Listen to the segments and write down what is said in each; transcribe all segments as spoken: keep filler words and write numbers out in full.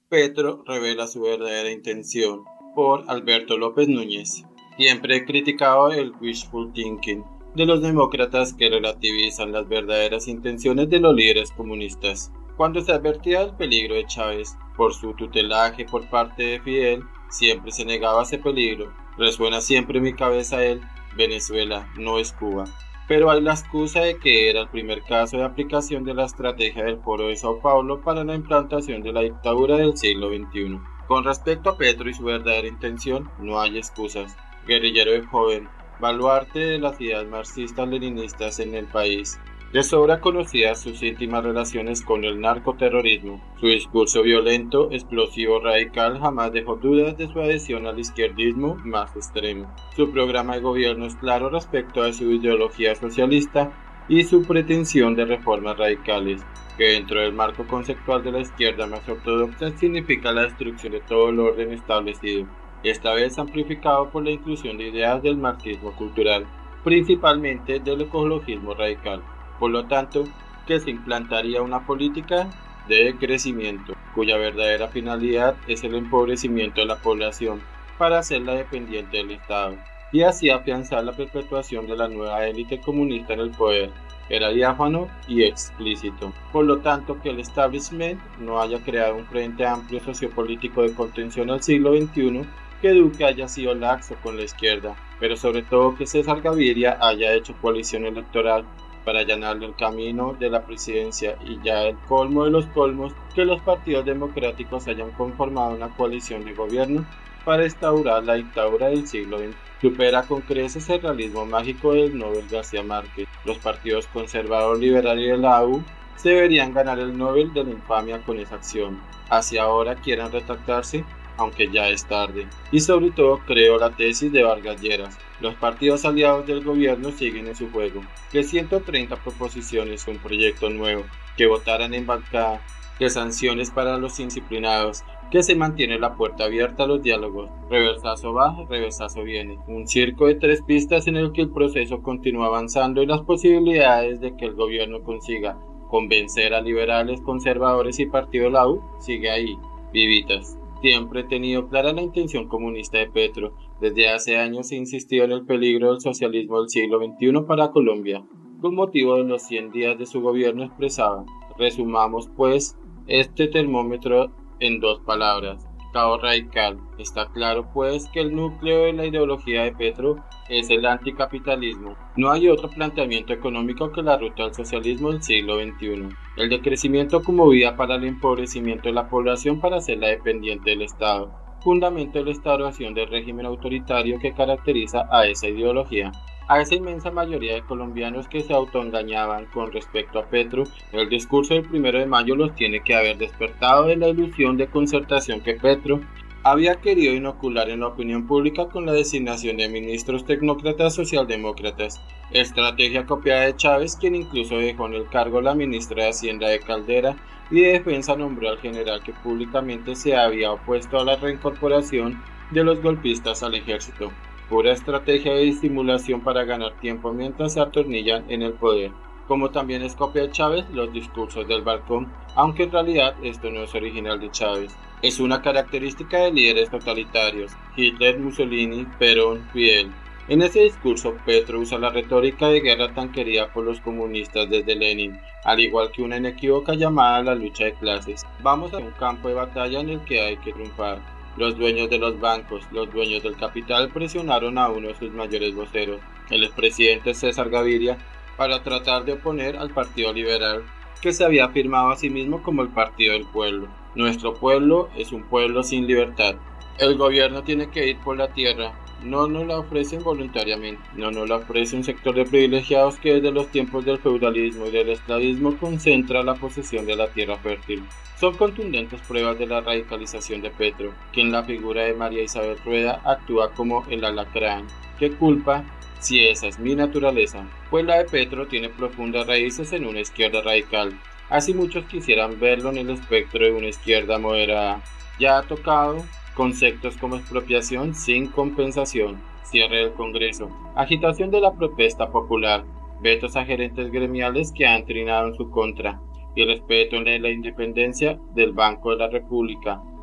Petro revela su verdadera intención, por Alberto López Núñez. Siempre he criticado el wishful thinking de los demócratas que relativizan las verdaderas intenciones de los líderes comunistas. Cuando se advertía del peligro de Chávez por su tutelaje por parte de Fidel, siempre se negaba ese peligro. Resuena siempre en mi cabeza el Venezuela no es Cuba. Pero hay la excusa de que era el primer caso de aplicación de la estrategia del Foro de Sao Paulo para la implantación de la dictadura del siglo veintiuno. Con respecto a Petro y su verdadera intención, no hay excusas. Guerrillero de joven, baluarte de las ideas marxistas-leninistas en el país. De sobra conocidas sus íntimas relaciones con el narcoterrorismo. Su discurso violento, explosivo, radical jamás dejó dudas de su adhesión al izquierdismo más extremo. Su programa de gobierno es claro respecto a su ideología socialista y su pretensión de reformas radicales, que dentro del marco conceptual de la izquierda más ortodoxa significa la destrucción de todo el orden establecido, esta vez amplificado por la inclusión de ideas del marxismo cultural, principalmente del ecologismo radical. Por lo tanto, que se implantaría una política de crecimiento, cuya verdadera finalidad es el empobrecimiento de la población para hacerla dependiente del Estado, y así afianzar la perpetuación de la nueva élite comunista en el poder. Era diáfano y explícito. Por lo tanto, que el establishment no haya creado un frente amplio sociopolítico de contención al siglo veintiuno, que Duque haya sido laxo con la izquierda, pero sobre todo que César Gaviria haya hecho coalición electoral para allanarle el camino de la presidencia, y ya el colmo de los colmos, que los partidos democráticos hayan conformado una coalición de gobierno para instaurar la dictadura del siglo veinte. Supera con creces el realismo mágico del Nobel García Márquez. Los partidos conservador, liberal y de la U se deberían ganar el Nobel de la infamia con esa acción. Hacia ahora quieran retractarse, aunque ya es tarde. Y sobre todo creo la tesis de Vargas Lleras. Los partidos aliados del gobierno siguen en su juego. Que ciento treinta proposiciones, un proyecto nuevo, que votaran en bancada, que sanciones para los indisciplinados, que se mantiene la puerta abierta a los diálogos. Reversazo va, reversazo viene. Un circo de tres pistas en el que el proceso continúa avanzando y las posibilidades de que el gobierno consiga convencer a liberales, conservadores y partido de la U sigue ahí, vivitas. Siempre he tenido clara la intención comunista de Petro. Desde hace años se insistió en el peligro del socialismo del siglo veintiuno para Colombia. Con motivo de los cien días de su gobierno expresaba: resumamos pues este termómetro en dos palabras: caos radical. Está claro pues que el núcleo de la ideología de Petro es el anticapitalismo. No hay otro planteamiento económico que la ruta al socialismo del siglo veintiuno. El decrecimiento como vía para el empobrecimiento de la población para hacerla dependiente del Estado, fundamento de la instauración del régimen autoritario que caracteriza a esa ideología. A esa inmensa mayoría de colombianos que se autoengañaban con respecto a Petro, el discurso del primero de mayo los tiene que haber despertado de la ilusión de concertación que Petro había querido inocular en la opinión pública con la designación de ministros tecnócratas socialdemócratas, estrategia copiada de Chávez, quien incluso dejó en el cargo a la ministra de Hacienda de Caldera y de Defensa nombró al general que públicamente se había opuesto a la reincorporación de los golpistas al ejército. Pura estrategia de disimulación para ganar tiempo mientras se atornillan en el poder. Como también es copia de Chávez los discursos del balcón, aunque en realidad esto no es original de Chávez. Es una característica de líderes totalitarios: Hitler, Mussolini, Perón, Fidel. En ese discurso, Petro usa la retórica de guerra tan querida por los comunistas desde Lenin, al igual que una inequívoca llamada a la lucha de clases. Vamos a un campo de batalla en el que hay que triunfar. Los dueños de los bancos, los dueños del capital presionaron a uno de sus mayores voceros, el expresidente César Gaviria, para tratar de oponer al Partido Liberal, que se había afirmado a sí mismo como el Partido del Pueblo. Nuestro pueblo es un pueblo sin libertad. El gobierno tiene que ir por la tierra. No nos la ofrecen voluntariamente, no nos la ofrece un sector de privilegiados que desde los tiempos del feudalismo y del esclavismo concentra la posesión de la tierra fértil. Son contundentes pruebas de la radicalización de Petro, que en la figura de María Isabel Rueda actúa como el alacrán. ¿Qué culpa si esa es mi naturaleza? Pues la de Petro tiene profundas raíces en una izquierda radical, así muchos quisieran verlo en el espectro de una izquierda moderada. Ya ha tocado conceptos como expropiación sin compensación, cierre del Congreso, agitación de la protesta popular, vetos a gerentes gremiales que han trinado en su contra, y respeto en la independencia del Banco de la República.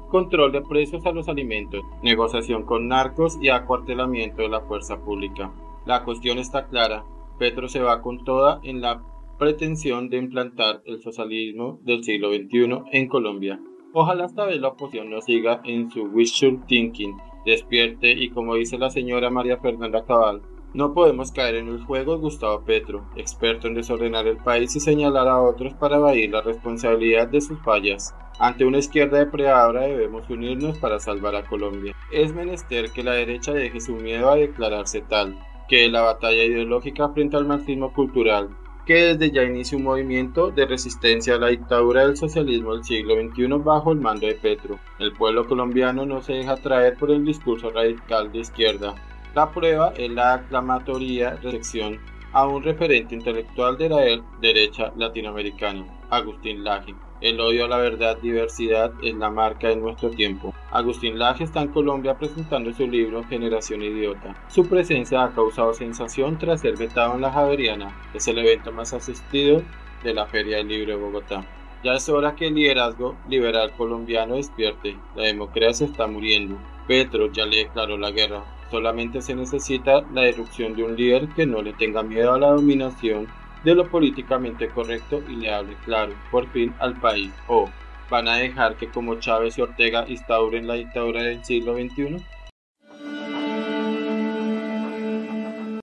control de precios a los alimentos, negociación con narcos y acuartelamiento de la fuerza pública. La cuestión está clara, Petro se va con toda en la pretensión de implantar el socialismo del siglo veintiuno en Colombia. Ojalá esta vez la oposición no siga en su wishful thinking, despierte y, como dice la señora María Fernanda Cabal, no podemos caer en el juego de Gustavo Petro, experto en desordenar el país y señalar a otros para evadir la responsabilidad de sus fallas. Ante una izquierda depredadora debemos unirnos para salvar a Colombia. Es menester que la derecha deje su miedo a declararse tal, que la batalla ideológica frente al marxismo cultural, que desde ya inicia un movimiento de resistencia a la dictadura del socialismo del siglo veintiuno bajo el mando de Petro. El pueblo colombiano no se deja atraer por el discurso radical de izquierda. La prueba es la aclamatoria recepción a un referente intelectual de la derecha latinoamericana, Agustín Laje. El odio a la verdad, diversidad es la marca de nuestro tiempo. Agustín Laje está en Colombia presentando su libro Generación Idiota. Su presencia ha causado sensación tras ser vetado en la Javeriana. Es el evento más asistido de la Feria del Libro de Bogotá. Ya es hora que el liderazgo liberal colombiano despierte. La democracia está muriendo. Petro ya le declaró la guerra. Solamente se necesita la irrupción de un líder que no le tenga miedo a la dominación de lo políticamente correcto y le hable claro, por fin, al país. ¿O van a dejar que como Chávez y Ortega instauren la dictadura del siglo veintiuno?